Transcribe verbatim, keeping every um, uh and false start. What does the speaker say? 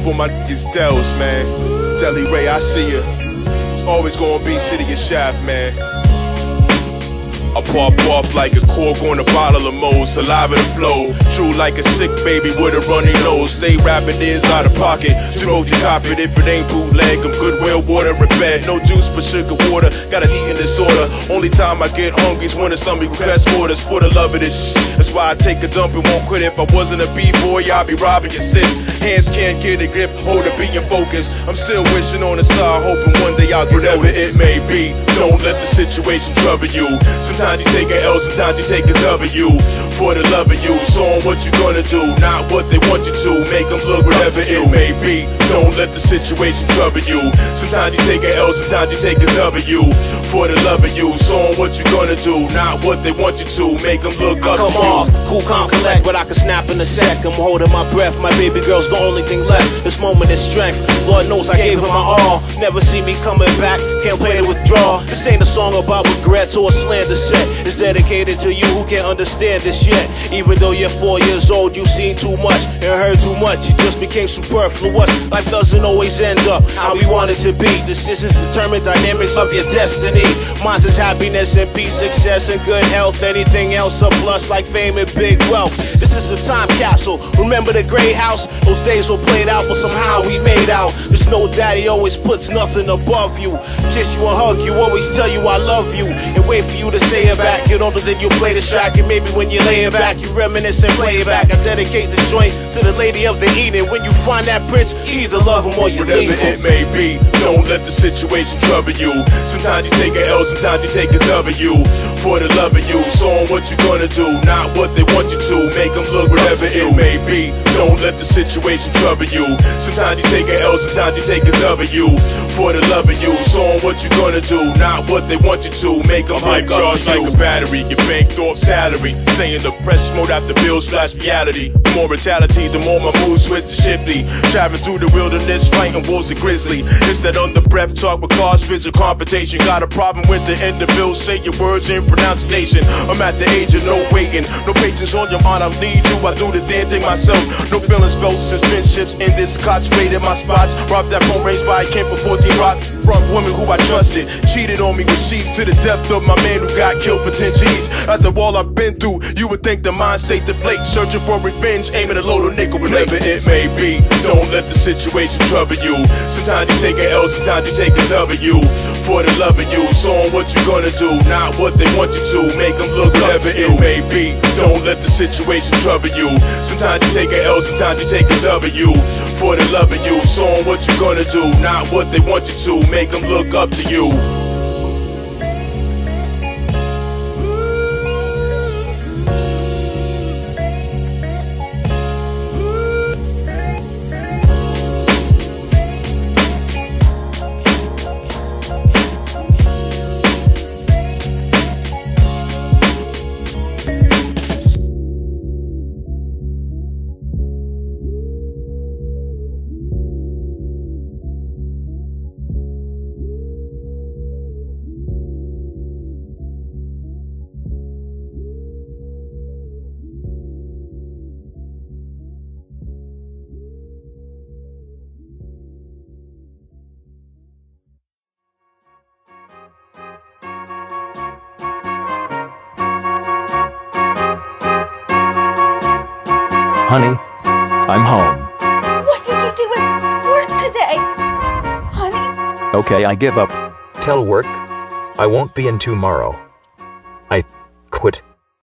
for my niggas Dells, man. Deli Ray, I see ya. It's always gonna be City of Shaft, man. I pop off like a cork on a bottle of Moe, saliva to flow. True like a sick baby with a runny nose. Stay rapping is out of pocket. Smoke your cop it if it ain't bootleg. I'm Goodwill, water and bed. No juice but sugar water. Got an eating disorder. Only time I get hungry is when somebody requests orders for the love of this shit. That's why I take a dump and won't quit. If I wasn't a B-boy, I'd be robbing your sis. Hands can't get a grip, hold it, be in focus. I'm still wishing on a star, hoping one day I'll get whatever it may be. Don't let the situation trouble you. Sometimes you take an L, sometimes you take a W. For the love of you, show them what you gonna do, not what they want you to. Make them look whatever it may be. Don't let the situation trouble you. Sometimes you take an L, sometimes you take a W. For the love of you, show them what you gonna do, not what they want you to. Make them look up to you. Come off, cool, calm, collect, but I can snap in a sec. I'm holding my breath, my baby girl's the only thing left. This moment is strength, Lord knows I gave her my all. Never see me coming back, can't play to withdraw. This ain't a song about regrets or a slander set. It's dedicated to you who can't understand this yet. Even though you're four years old, you've seen too much and heard too much. You just became superfluous. Life doesn't always end up how we want it to be. Decisions determine dynamics of your destiny. Mine's is happiness and peace, success and good health. Anything else a plus like fame and big wealth. This is a time capsule. Remember the gray house? Those days were played out, but somehow we made out. There's no daddy always puts nothing above you. Kiss you and hug you, always tell you I love you, and wait for you to say it back. Get older than you play this track, and maybe when you're laying back, you reminisce and play it back. I dedicate this joint to the lady of the evening. When you find that prince, you either love him or you whatever leave him. it may be, don't let the situation trouble you. Sometimes you take an L, sometimes you take a W. For the love of you, show them what you gonna do, not what they want you to. Make them look whatever it may be. Don't let the situation trouble you. Sometimes you take an L, sometimes you take a W. For the love of you, show them what you gonna do, not what they want you to. Make them look up to you. Like a battery, your banked off salary. Staying depressed mode after bills flash reality. The more mentality, the more my mood switch to shifty. Traveling through the wilderness, fighting wolves and grizzly. It's that under breath talk with cars, physical confrontation. Got a problem with the end of bill, say your words in pronunciation. I'm at the age of no waiting, no patience on your mind, I need you. I do the damn thing myself. No feelings felt since friendships in this cotch. Raided my spots, robbed that phone raised by a camp for fourteen rock. Front woman who I trusted, cheated on me with sheets to the depth of my man who got killed for ten G's. After all I've been through, you would think the mind's safe to flake. Searching for revenge, aiming a load of nickel plate. Whatever it may be, don't let the situation trouble you. Sometimes you take an L, sometimes you take a W. For the love of you, show them what you gonna do, not what they want you to. Make them look whatever it may be. Don't let the situation trouble you. Sometimes you take an L, sometimes you take a W. For the love of you, show them what you gonna do, not what they want you to. Make them look up to you. Honey, I'm home. What did you do at work today? Honey? Okay, I give up. Tell work I won't be in tomorrow. I quit.